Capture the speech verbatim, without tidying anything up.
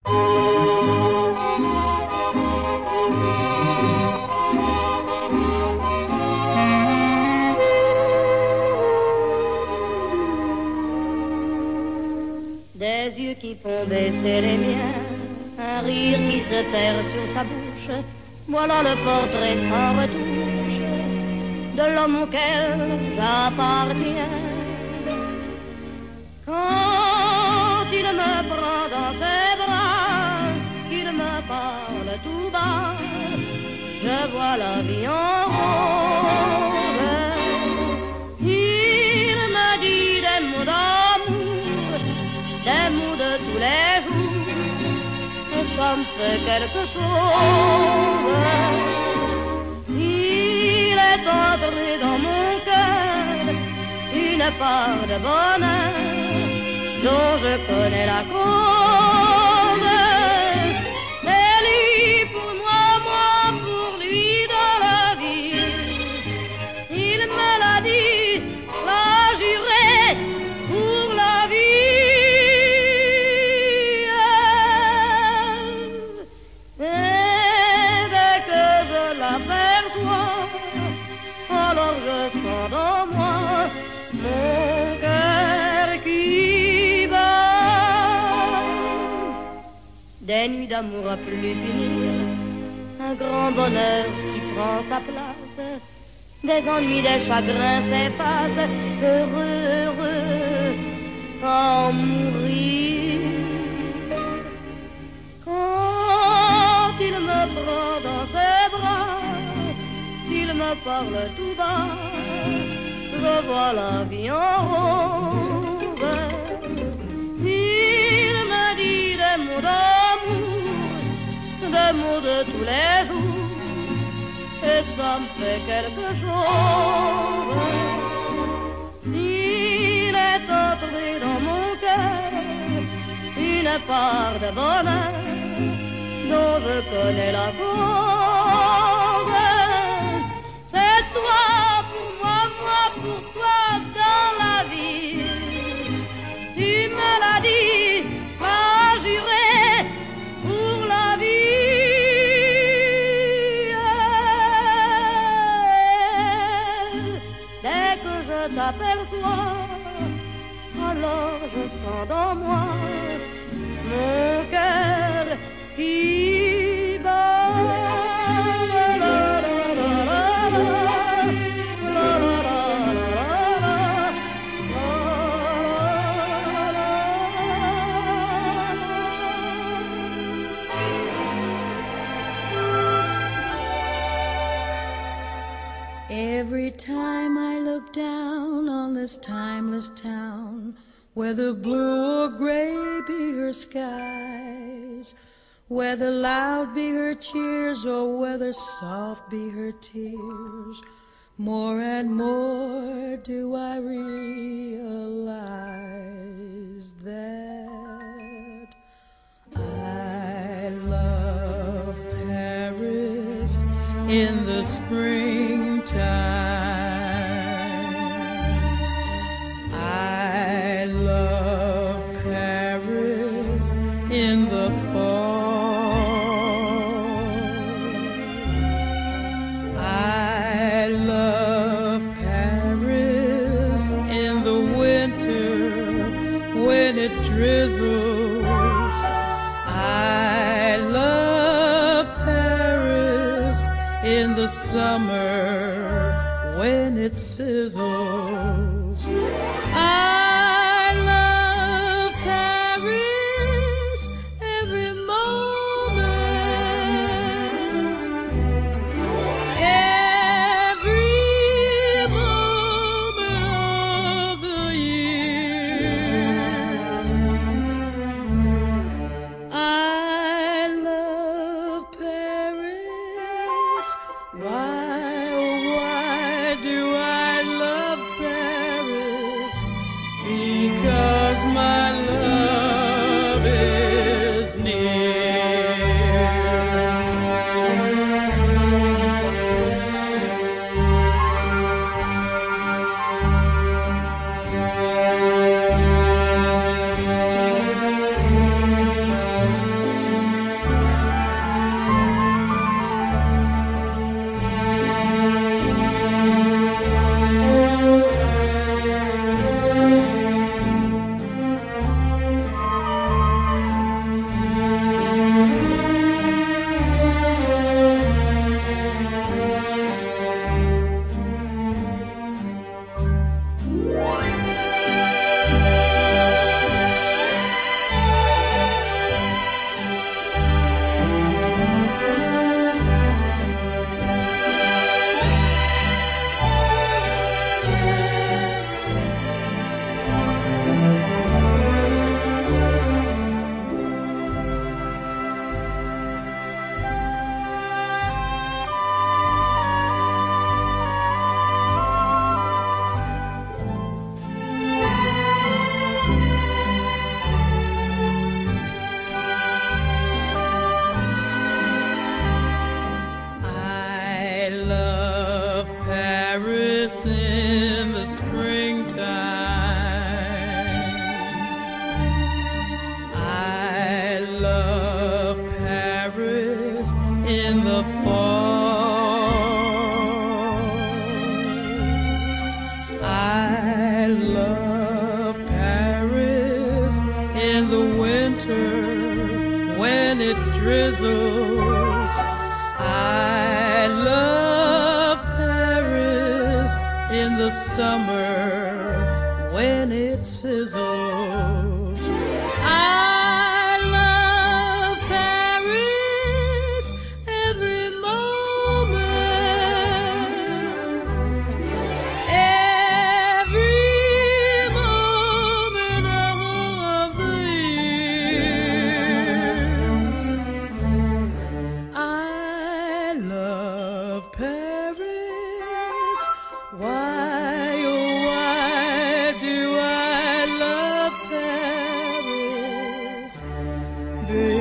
Des yeux qui font baisser les miens, un rire qui se perd sur sa bouche, voilà le portrait sans retouche de l'homme auquel j'appartiens. Quand il me prend dans ses bras, qu'il me parle tout bas, je vois la vie en rose. Il me dit des mots d'amour, des mots de tous les jours, et ça me fait quelque chose. Il est entré dans mon cœur une part de bonheur dont je connais la cause. C'est lui pour moi, moi pour lui dans la vie. Il me l'a dit, l'a juré pour la vie. Et dès que je l'aperçois, alors je sens dans moi mon cœur qui bat. Des nuits d'amour à plus finir, un grand bonheur qui prend sa place, des ennuis, des chagrins s'effacent, heureux, heureux, à en mourir. Quand il me prend dans ses bras, il me parle tout bas, je vois la vie en rose. Il me dit des mots d'amour, des mots de tous les jours, et ça me fait quelque chose. Il est entré dans mon cœur une part de bonheur dont je connais la cause. C'est toi pour moi, moi pour toi dans la vie. Tu me l'as dit, m'as juré pour la vie. Dès que je t'aperçois, alors je sens dans moi mon cœur qui bat. Every time I look down on this timeless town, whether blue or gray be her skies, whether loud be her cheers or whether soft be her tears, more and more do I realize that I love Paris in the springtime. I love Paris in the fall. I love Paris in the winter when it drizzles. I love Paris in the summer when it sizzles. I love Paris every moment, every moment of the year. I love Paris. Why, oh why do I love Paris in the springtime. I love Paris in the fall. I love Paris in the winter when it drizzles. I love Paris in the summer when it sizzles. I love Paris every moment, every moment of the year. I love Paris. Why, oh why do I love Paris?